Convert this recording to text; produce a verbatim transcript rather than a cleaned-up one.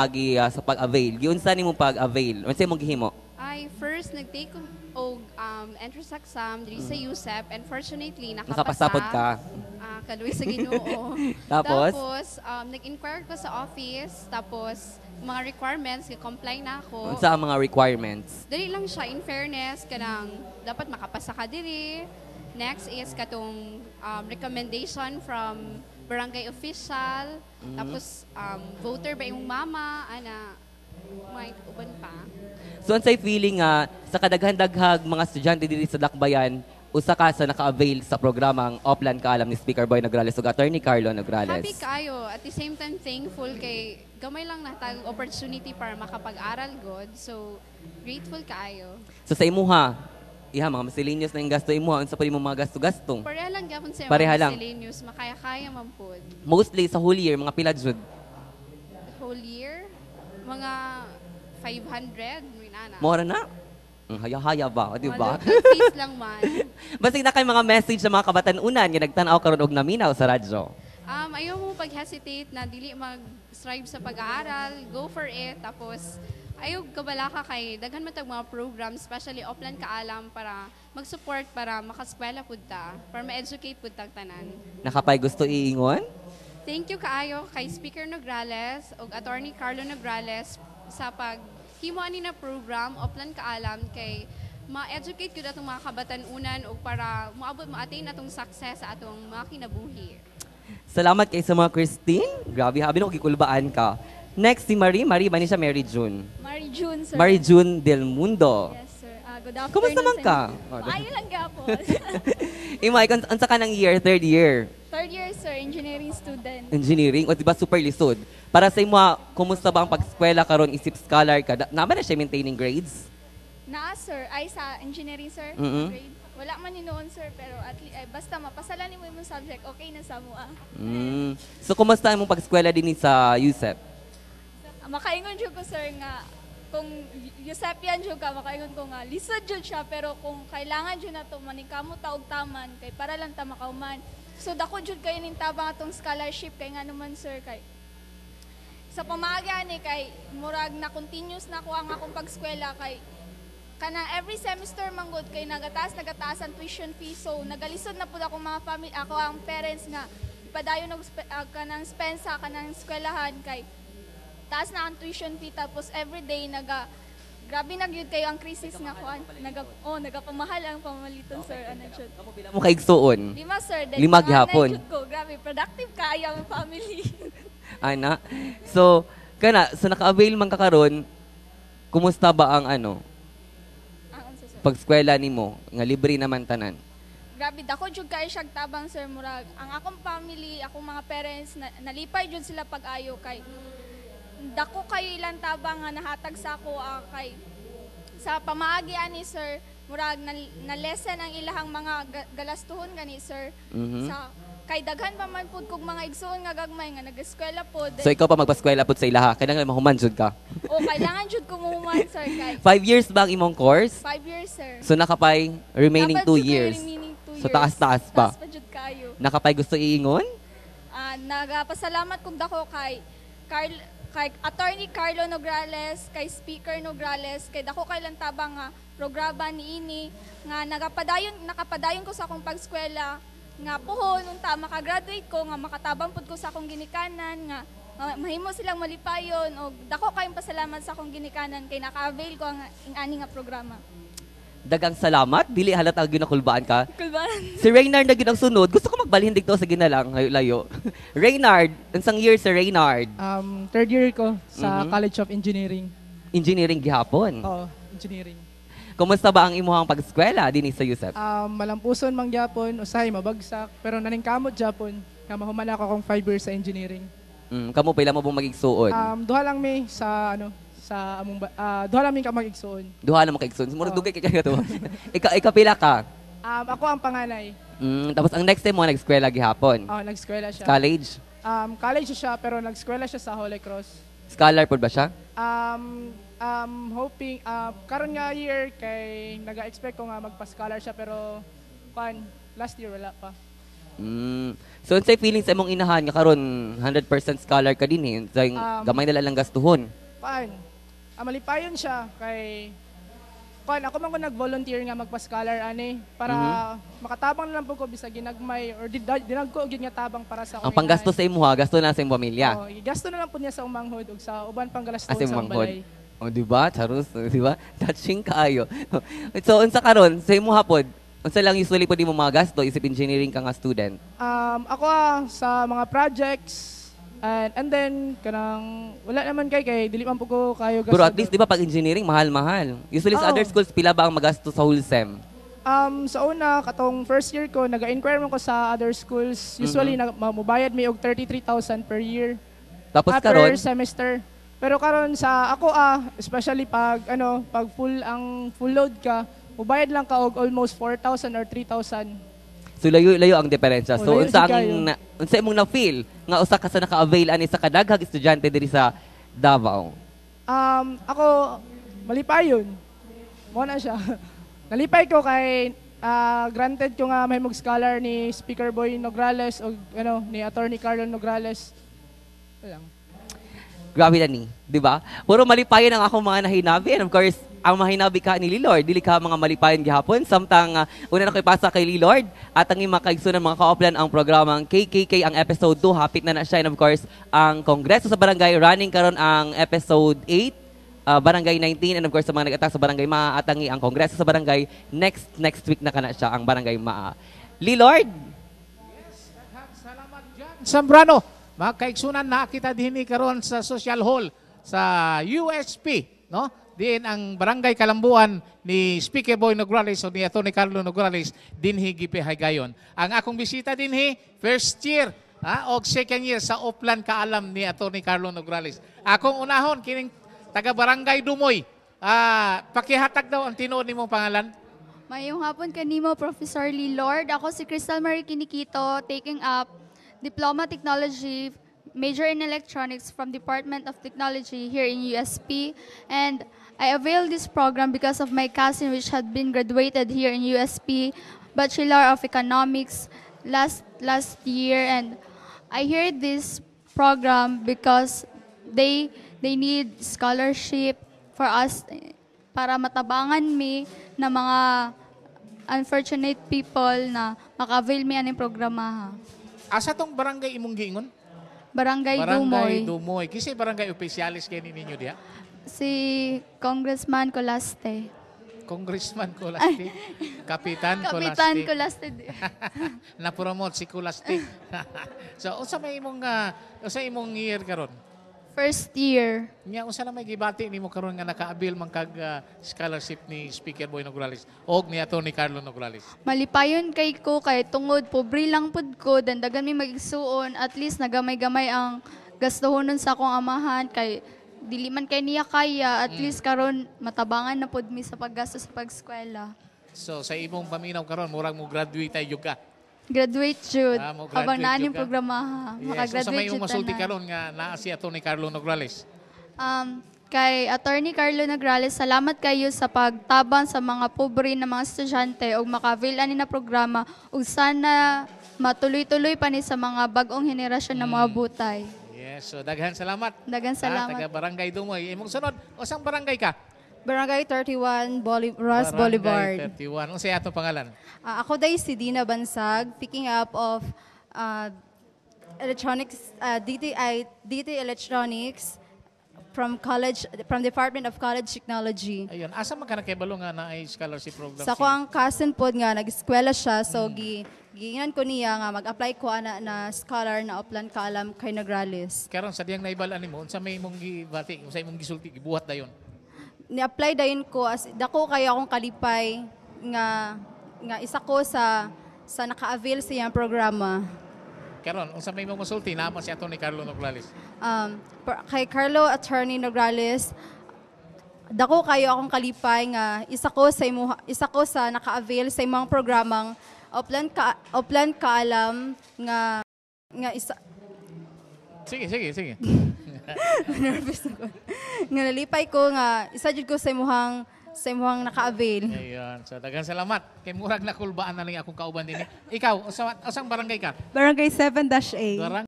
agi ah, sa pag-avail. Giunsa nimo pag-avail? Unsa imong gihimo? I first nag-take og um, entrance exam diri sa U S E P and fortunately nakapasa. Nakapasapod ka. Ah, kaluoy sa Ginoo. Tapos? Tapos um, nag-inquire ko sa office tapos mga requirements i-comply na ako. Unsa ang mga requirements? Dali lang siya in fairness kanang dapat makapasa ka diri. Next is katong um, recommendation from barangay official. Mhm. Tapos um, voter ba imong mama ana may uban pa. So unsay feeling nga sa kadaghan-daghag mga estudyante diri sa Dakbayan usa ka sa naka-avail sa programang Oplan Kaalam ni Speaker Boy Nograles ug Attorney Carlo Nograles. Happy kayo. At the same time, thankful kay gamay lang natag opportunity para makapag-aral god. So, grateful kayo. So sa imuha, iha mga miscellaneous na yung gasto imuha, unsa pa imong mga gasto-gastong? Pareha lang gapon sa Pareha mga lang. miscellaneous. Makaya-kaya man pod. Mostly sa whole year mga pila jud. Whole year, mga five hundred. Minana. Mora na. Ang haya-haya ba, di ba? Mga local fees lang man. Basig na kay mga message sa mga kabatan-unan nga nagtan-aw karon og naminaw sa radyo. Um, ayaw mo pag-hesitate na dili mag-strive sa pag-aaral. Go for it. Tapos, ayaw kabala ka kay daghan matag mga program, especially Oplan Kaalam para mag-support para makaskwela pud ta, para ma-educate pud tag tanan. Nakapay gusto iingon? Thank you kaayo kay Speaker Nograles ug Attorney Carlo Nograles sa pag himo ani na program Oplan Kaalam kay ma-educate gyud atong mga kabatan-unan ug para moabot ma-attain atong success sa atong mga kinabuhi. Salamat kay sa mga Christine. Grabe, habi no gikulbaan ka. Next si Marie. Marie ba ni siya Mary June? Marie June, sir. Marie June Del Mundo. Yes, sir. Uh, good afternoon. Kumusta man ka? Maayo lang gapon. Imay, kung unsa ka ng year, third year? Third year, sir. Engineering student. Engineering. O diba super lisod? Para sa imo, kumusta ba ang pag-eskwela karon isip scholar ka? Da- Naman na siya maintaining grades? Naa, sir. Ay, sa engineering, sir. Mhm. Grade. Wala man ni noon, sir. Pero at least, ay, basta mapasalan mo yung subject, okay na sa mo, ah. Mm. So, kumusta ang pag-eskwela din sa U S E P? Makaingon jud ko, sir, nga kung Yusepian jud ka, makaingon ko nga, lisod jud siya, pero kung kailangan jud na to, manikamo taog taman, kay para lang ta makauman. So, dako jud kayo ning tabang atong scholarship, kay nga naman, sir, kay sa pamaga ni kay murag na continuous na ko ang akong pagskwela kay kana every semester manggod kay nagataas nagataas ang tuition fee, so nagalisod na pud ako mga family ako ang parents nga ipadayon og uh, kanang spend sa kanang eskwelahan kay taas na ang tuition fee, tapos everyday naga grabe na gyud kayo ang crisis nga kuan naga oh nagapamahal ang pamaliton, sir, ano jud Mo kaigsuon? lima, sir, then Lima panganay gihapon. jud ko, grabe productive kaayo ang family. Ana. So, kana, so naka-avail man ka karon, kumusta ba ang ano, Ang unsa, sir? pag-eskwela nimo nga libre naman tanan? Grabe, dako jud kay siya tabang, sir, murag ang akong family, akong mga parents na, nalipay jud sila pag-ayo kay dako kayo ilang tabang nga nahatag sa ako, ah, kay sa pamaagi ani, sir, murag na, na lesson ang ilahang mga ga- galastuhon gani, sir. Mhm. Sa kay daghan pa man pud kog mga igsoon nga gagmay nga nag-eskwela pod. So, ikaw pa magpa-eskwela pud sa ilaha, kailangan mahuman jud ka. O kailangan jud kumuman, sir, kay Five years ba ang imong course? five years, sir. So, nakapay remaining Dapat two jud kayo years. remaining two So, years. taas-taas pa. Taas pa jud kayo. Nakapay gusto iingon? Ah, nagapasalamat kog dako kay Carl kay Attorney Carlo Nograles, kay Speaker Nograles, kay dako kay lang tabang nga programa niini nga nagapadayon nakapadayon ko sa akong pagskwela nga puhon unta makagraduate ko nga makatabang pud ko sa akong ginikanan nga ma- mahimo silang malipayon og dako kayong pasalamat sa akong ginikanan kay naka-avail ko ang ing ani nga programa. Dagang salamat, dili halata ginakulbaan ka. Kulban. Si Reynard na ginang sunod, gusto ko magbalhin dito sa ginalang, layo. Reynard, unsang year si Reynard? Um, third year ko sa Mhm. College of Engineering. Engineering gihapon. Oo, engineering. Kumusta ba ang imuhang pag-eskwela din sa U S E P? Um, malampuson mang gyapon, usahay mabagsak, pero naningkamot gyapon nga mahuman ako akong five years sa engineering. Mm, kamo pila mo bang magigsuon? Um, duha lang may sa ano sa among ba- ah, duha lang may ka mag-igsuon. Duha na mo kaigsuon. Murag Oo. dugay kay kayo to. Ika ikapila ka. Um, ako ang panganay. Mm, tapos ang next time mo nag-eskwela gihapon. Oh, nag-eskwela siya. College. Um, college siya pero nag-eskwela siya sa Holy Cross. Scholar pod ba siya? Um, um, hoping uh, karon nga year kay naga-expect ko nga magpa-scholar siya pero pan last year wala pa. Mm. So, unsay feelings sa imong inahan nga karon one hundred percent scholar ka din eh. Sa Um, gamay na lang gastuhon. Paan? Ah, malipayon siya kay Pan, ako man ko nag-volunteer nga magpa-scholar ani para makatabang na lang po ko bisag ginagmay or did, dinagko gid nga tabang para sa Ang panggasto sa imuha, gasto na sa imong pamilya. Oh, gasto na lang po niya sa umanghod ug sa uban pang galaston As in sa manghod. balay. O, di ba? Charus, di ba? Touching kaayo. So, unsa karon sa imuha pod, unsa lang usually pod imong mga gasto isip engineering ka nga student? Um, ako ah, sa mga projects and, and then kanang wala naman kay kay dili man po ko kayo gasto. Pero at least di ba pag engineering mahal-mahal. Usually sa Oo. other schools pila ba ang magasto sa whole sem? Um, sa una, katong first year ko, nag-inquire man ko sa other schools. Usually, Mhm. nag mamubayad mi og thirty-three thousand per year. Tapos ah, karon, per semester. Pero karon sa ako ah, especially pag ano, pag full ang full load ka, mubayad lang ka og almost four thousand or three thousand. so layo-layo ang diferensya. Oh, So layo unsa si kayo. ang na, unsa imong na-feel nga usa ka sa naka-avail ani sa kadaghang estudyante diri sa Davao? Um, ako malipayon. Mo na siya. Nalipay ko kay ah, granted ko nga may mag scholar ni Speaker Boy Nograles o ano ni Attorney Carlo Nograles. Wala lang. Grabe na ni, di ba? Puro malipayan ang akong mga nahinabi. And of course, ang mahinabi ka ni Lord, dili ka mga malipayan gihapon. Samtang uh, una na ko'y pasa kay Lord at ang imong kaigsunan mga kaoplan ang programang K K K ang episode two. Hapit na na siya. And of course, ang Kongreso sa Barangay running karon ang episode eight. Uh, Barangay nineteen, and of course sa mga nag-attack sa Barangay Maa, atangi ang Kongreso sa Barangay next next week na kana siya ang Barangay Maa. Lord, Salamat dyan. Zambrano, mga kaigsunan na kita din karon sa Social Hall sa U S P, no? Diin ang Barangay Kalambuan ni Speaker Boy Nograles o ni Atty. Carlo Nograles dinhi gipi Higayon. Ang akong bisita dinhi first year ha, o second year sa Oplan Kaalam ni Atty. Carlo Nograles. Akong unahon kining taga Barangay Dumoy. Ah, pakihatag daw ang tinuod nimong pangalan. Mayong hapon kanimo, Professor Lee Lord. Ako si Crystal Marie Kinikito, taking up Diploma Technology, major in Electronics from Department of Technology here in U S P. And I availed this program because of my cousin which had been graduated here in U S P, Bachelor of Economics last last year. And I heard this program because they they need scholarship for us para matabangan mi na mga unfortunate people na maka-avail mi aning programa ha. Asa tong barangay imong giingon? Barangay, Barangay Dumoy. Dumoy. Kasi barangay opisyalis kayo ninyo diha. Si Congressman Colaste. Congressman Colastic. Kapitan Kapitan Colastic. Colaste. Na-promote si Colastic. So, unsa may imong uh, unsa imong year karon? First year. Nya unsa na may gibati nimo karon nga naka-avail man kag uh, scholarship ni Speaker Boy Nograles og ni Atty. Carlo Nograles. Malipayon kay ko kay tungod pobre lang pud ko dan dagan mi magigsuon at least nagamay-gamay ang gastuhonon sa akong amahan kay dili man kay niya kaya at Mm. least karon matabangan na pud mi sa paggasto sa pag-eskwela. So, sa imong paminaw karon murag mo graduate tayo ka. Graduate jud. Ah, mo Habang graduate naan jud yung ka? programa ha. Yes, so sa Makagraduate may jud imong masulti tanan. karon nga naa si Atty. Carlo Nograles. Um, kay Attorney Carlo Nograles, salamat kayo sa pagtabang sa mga pobre na mga estudyante o maka-avail ani na programa ug sana matuloy-tuloy pa ni sa mga bagong henerasyon na mga butay. Yes, so daghan salamat. Dagan Ah, salamat. taga Barangay Dumoy. Imong sunod, usang barangay ka? Barangay thirty-one, Boli- Ross Barangay Boulevard. thirty-one. Unsay ato pangalan? Ah, ako day si Dina Bansag, picking up of uh, electronics, uh, D T I, D T Electronics from college, from Department of College Technology. Ayun, asa man ka nakibalo nga na ay scholarship program? Sa ko ang cousin pod nga nag-eskwela siya, so gi giingnan ko niya nga mag-apply ko ana na scholar na Oplan Kaalam kay Nograles. Karon sa diyang naibalaan nimo, unsa may imong gibati, unsa imong gisulti, gibuhat dayon? Ni-apply dayon ko as dako kay akong kalipay nga nga isa ko sa sa naka-avail sa iyang programa. Karon, unsa may imong masulti naman si Atty. Carlo Nograles? Um, per- kay Carlo Attorney Nograles, dako kayo akong kalipay nga isa ko sa imo isa ko sa naka-avail sa imong programang Oplan ka Oplan Kaalam nga nga isa Sige, sige, sige. nervous ako. Nga nalipay ko nga isa jud ko sa imong sa imong naka-avail. Ayun. So, daghang salamat. Kay murag na kulbaan na lang akong kauban din. Ikaw, usa- usang barangay ka? Barangay seven dash A. Barangay